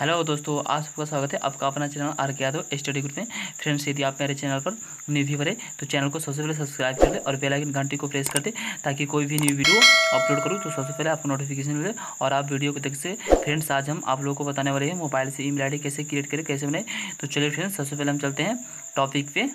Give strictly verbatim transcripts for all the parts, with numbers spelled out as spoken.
Hello दोस्तों, आप सबका स्वागत है आपका अपना channel R K Yadav study group में। फ्रेंड्स, यदि आप मेरे चैनल पर न्यू व्यूअर है तो चैनल को सबसे पहले सब्सक्राइब कर ले और बेल आइकन घंटी को प्रेस कर दे ताकि कोई भी न्यू वीडियो अपलोड करूँ तो सबसे पहले आपको नोटिफिकेशन मिले और आप वीडियो को देख से। फ्रेंड्स, आज हम आप लोगों को बताने वाले हैं मोबाइल से ईमेल आईडी कैसे क्रिएट करें, कैसे बनाए। तो चलिए फ्रेंड्स, सबसे पहले हम चलते हैं टॉपिक पे।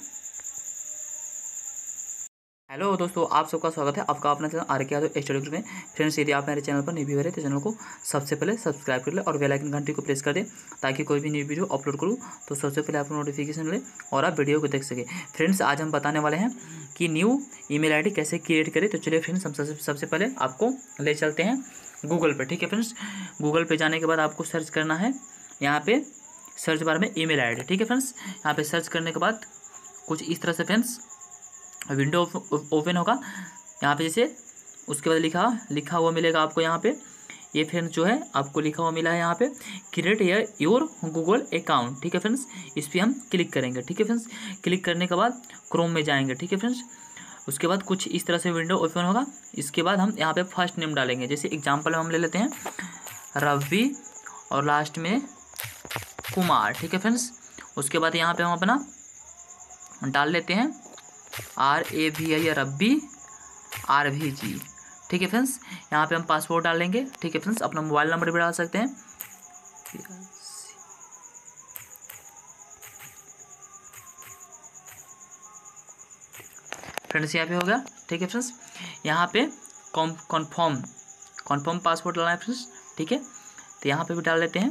हेलो दोस्तों, आप सबका स्वागत है आपका अपना channel R K Yadav study group में। फ्रेंड्स, यदि आप मेरे चैनल पर न्यू व्यूअर है तो चैनल को सबसे पहले सब्सक्राइब कर ले और बेल आइकन घंटी को प्रेस कर दे ताकि कोई भी न्यू वीडियो अपलोड करूँ तो सबसे पहले आपको नोटिफिकेशन मिले और आप वीडियो को देख सके। फ्रेंड्स, आज हम बताने वाले हैं कि न्यू ईमेल आईडी कैसे क्रिएट करें। तो चलिए फ्रेंड्स, हम सबसे पहले आपको ले चलते हैं गूगल पर। ठीक है फ्रेंड्स, गूगल पर जाने के बाद आपको सर्च करना है यहाँ पे सर्च बार में ईमेल आईडी। ठीक है फ्रेंड्स, यहाँ पे सर्च करने के बाद कुछ इस तरह से फ्रेंड्स विंडो ओपन होगा यहाँ पे। जैसे उसके बाद लिखा लिखा हुआ मिलेगा आपको यहाँ पे। ये फ्रेंड्स जो है आपको लिखा हुआ मिला है यहाँ पे क्रिएट योर गूगल अकाउंट। ठीक है फ्रेंड्स, इस पर हम क्लिक करेंगे। ठीक है फ्रेंड्स, क्लिक करने के बाद क्रोम में जाएंगे। ठीक है फ्रेंड्स, उसके बाद कुछ इस तरह से विंडो ओपन होगा। इसके बाद हम यहाँ पे फर्स्ट नेम डालेंगे। जैसे एग्जाम्पल हम ले लेते हैं रवि और लास्ट में कुमार। ठीक है फ्रेंड्स, उसके बाद यहाँ पे हम अपना डाल लेते हैं R A V I rabi are we जी। ठीक है फ्रेंड्स, यहाँ पे हम पासवर्ड डालेंगे। ठीक है फ्रेंड्स, अपना मोबाइल नंबर भी डाल सकते हैं। फ्रेंड्स, यहाँ पे हो गया। ठीक है फ्रेंड्स, यहाँ पे कॉन्फर्म कॉन्फर्म पासवर्ड डालना है फ्रेंड्स। ठीक है, तो यहाँ पे भी डाल लेते हैं।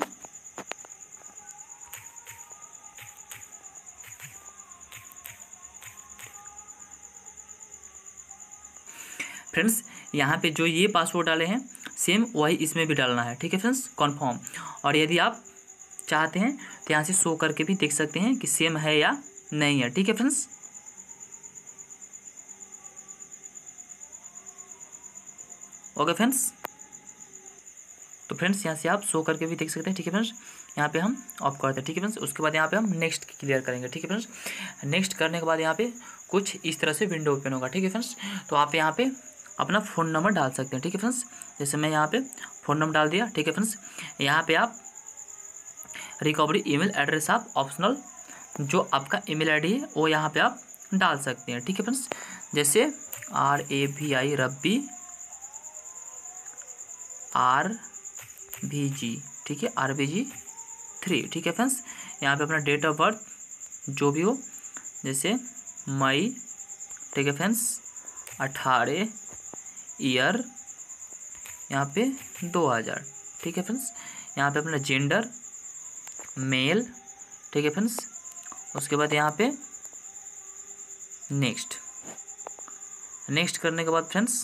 फ्रेंड्स, यहाँ पे जो ये पासवर्ड डाले हैं सेम वही इसमें भी डालना है। ठीक है फ्रेंड्स, कन्फर्म। और यदि आप चाहते हैं तो यहाँ से शो करके भी देख सकते हैं कि सेम है या नहीं है। ठीक है फ्रेंड्स, ओके फ्रेंड्स। तो फ्रेंड्स, यहाँ से आप शो करके भी देख सकते हैं। ठीक है फ्रेंड्स, यहाँ पे हम ऑफ करते हैं। ठीक है फ्रेंड्स, उसके बाद यहाँ पे हम नेक्स्ट क्लियर करेंगे। ठीक है फ्रेंड्स, नेक्स्ट करने के बाद यहाँ पे कुछ इस तरह से विंडो ओपन होगा। ठीक है फ्रेंड्स, तो आप यहाँ पे अपना फ़ोन नंबर डाल सकते हैं। ठीक है फ्रेंड्स, जैसे मैं यहाँ पे फ़ोन नंबर डाल दिया। ठीक है फ्रेंड्स, यहाँ पे आप रिकवरी ईमेल एड्रेस आप ऑप्शनल जो आपका ईमेल आईडी है वो यहाँ पे आप डाल सकते हैं। ठीक है फ्रेंड्स, जैसे R A V I rabi are we जी। ठीक है, आर वी जी थ्री। ठीक है फ्रेंड्स, यहाँ पे अपना डेट ऑफ बर्थ जो भी हो, जैसे मई। ठीक है फ्रेंड्स, अठारह ईयर यहाँ पे दो हज़ार। ठीक है फ्रेंड्स, यहाँ पे अपना जेंडर मेल। ठीक है फ्रेंड्स, उसके बाद यहाँ पे नेक्स्ट नेक्स्ट करने के बाद फ्रेंड्स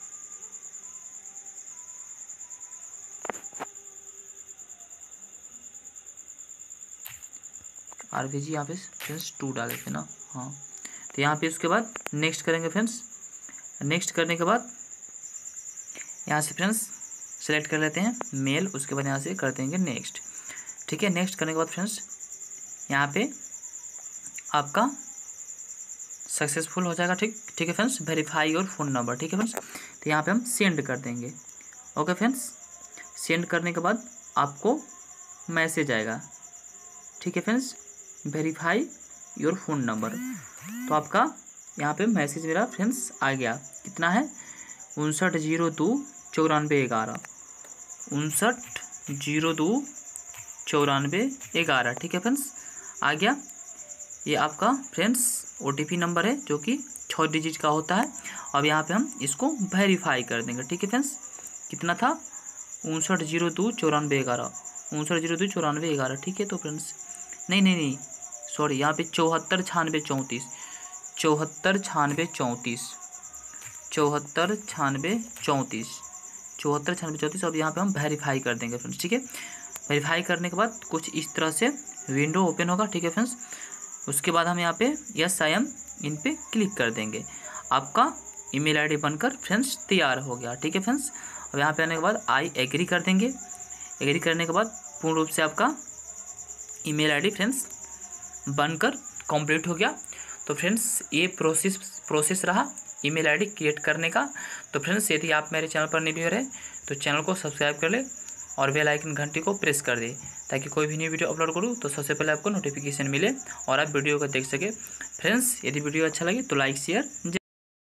आर वी जी यहाँ पे फ्रेंड्स टू डाल देते ना। हाँ, तो यहाँ पे उसके बाद नेक्स्ट करेंगे फ्रेंड्स। नेक्स्ट करने के बाद यहाँ से फ्रेंड्स सेलेक्ट कर लेते हैं मेल। उसके बाद यहाँ से कर देंगे नेक्स्ट। ठीक है, नेक्स्ट करने के बाद फ्रेंड्स यहाँ पे आपका सक्सेसफुल हो जाएगा। ठीक ठीक है friends, verify your phone number. ठीक है फ्रेंड्स, तो यहाँ पे हम सेंड कर देंगे। ओके फ्रेंड्स, सेंड करने के बाद आपको मैसेज आएगा। ठीक है friends, verify your phone number. तो आपका यहाँ पे मैसेज मेरा फ्रेंड्स आ गया। कितना है? उनसठ जीरो दो चौरानवे ग्यारह उनसठ जीरो दो चौरानवे ग्यारह। ठीक है फ्रेंड्स, आ गया। ये आपका friends O T P number है जो कि छः डिजिट का होता है। अब यहाँ पे हम इसको वेरीफाई कर देंगे। ठीक है फ्रेंड्स, कितना था? उनसठ जीरो दो चौरानवे ग्यारह उनसठ जीरो दो चौरानवे ग्यारह। ठीक है, तो फ्रेंड्स नहीं नहीं नहीं सॉरी, यहाँ पे चौहत्तर छियानवे चौंतीस चौहत्तर छियानवे चौंतीस चौहत्तर छियानवे चौंतीस चौहत्तर छियानवे चौंतीस। अब यहाँ पे हम वेरीफाई कर देंगे फ्रेंड्स। ठीक है, वेरीफाई करने के बाद कुछ इस तरह से विंडो ओपन होगा। ठीक है फ्रेंड्स, उसके बाद हम यहाँ पे यस आई एम इन पे क्लिक कर देंगे। आपका ईमेल आईडी बनकर फ्रेंड्स तैयार हो गया। ठीक है फ्रेंड्स, अब यहाँ पे आने के बाद आई एग्री कर देंगे। एग्री करने के बाद पूर्ण रूप से आपका ईमेल आईडी फ्रेंड्स बनकर कंप्लीट हो गया। तो फ्रेंड्स, ये प्रोसेस प्रोसेस रहा ईमेल आईडी क्रिएट करने का। तो फ्रेंड्स, यदि आप मेरे चैनल पर न्यू है तो चैनल को सब्सक्राइब कर ले और बेल आइकन घंटी को प्रेस कर दे, ताकि कोई भी न्यू वीडियो अपलोड करूँ तो सबसे पहले आपको नोटिफिकेशन मिले और आप वीडियो को देख सके। फ्रेंड्स, यदि वीडियो अच्छा लगे तो लाइक शेयर